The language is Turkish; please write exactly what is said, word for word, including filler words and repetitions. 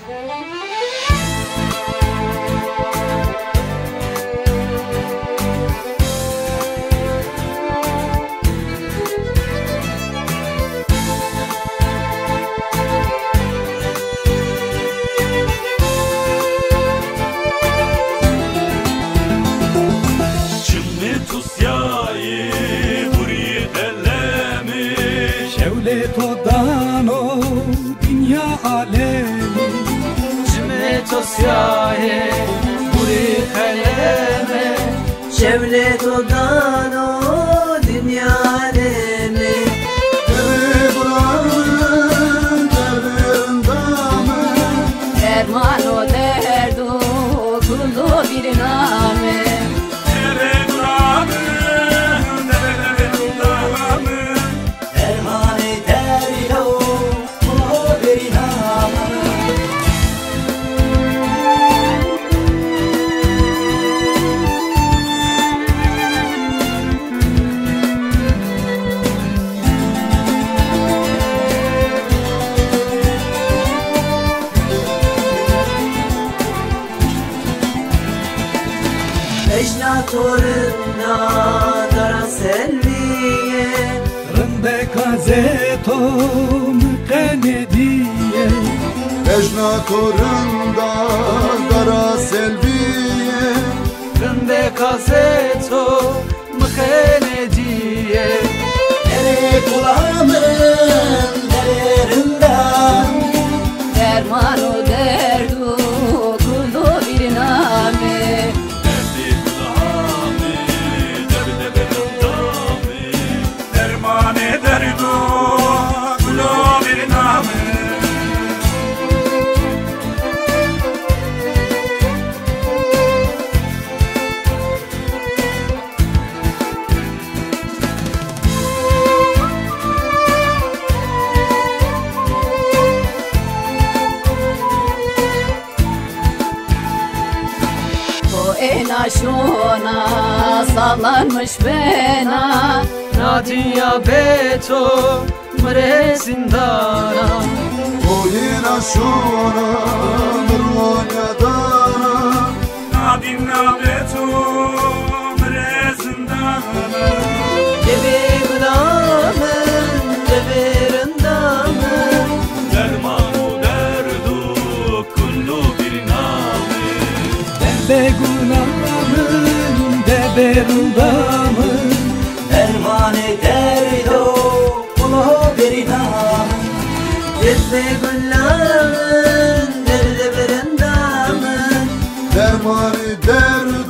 شولت ودان و dünya alemi Cime tosyaye buri kaleme Şevlet odan o dünya alemi Dere buranın derindamı Derman o derdu kullu bir name Dere buranın derindamı Dermani derdo kullu bir name Ejnatorunda dara selviye Rinde kazeto mıkanediye Ejna torunda dara selviye Rinde kazeto mıkhenediye Dere kulağımın dererinden Derman o derdu kullu bir name Derman ederdu kullu bir name Ena şuna sallanmış bena Nadia beto mre zindana Oyina şuna mırvanya dana Nadina betu mrezindana Debe gıdamın deberindamın Dermanu derdu kullu bir name Debe gunamın deberundamın Dermani derdo kullu bir name Debe gıdamın deberindamın Dermani derdu